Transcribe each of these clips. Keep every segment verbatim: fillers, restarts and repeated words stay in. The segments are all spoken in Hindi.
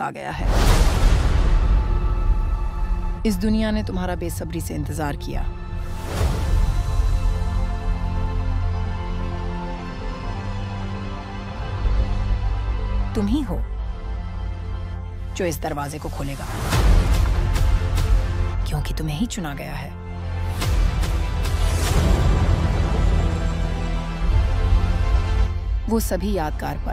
आ गया है। इस दुनिया ने तुम्हारा बेसब्री से इंतजार किया। तुम ही हो जो इस दरवाजे को खोलेगा, क्योंकि तुम्हें ही चुना गया है। वो सभी यादगार पल,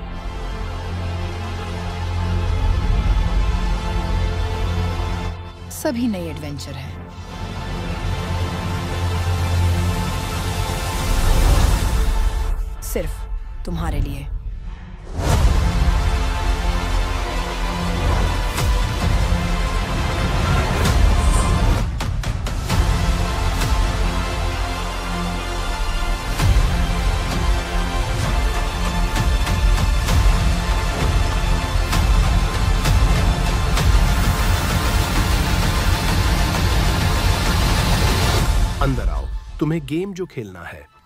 सभी नए एडवेंचर हैं। सिर्फ तुम्हारे लिए। अंदर आओ, तुम्हें गेम जो खेलना है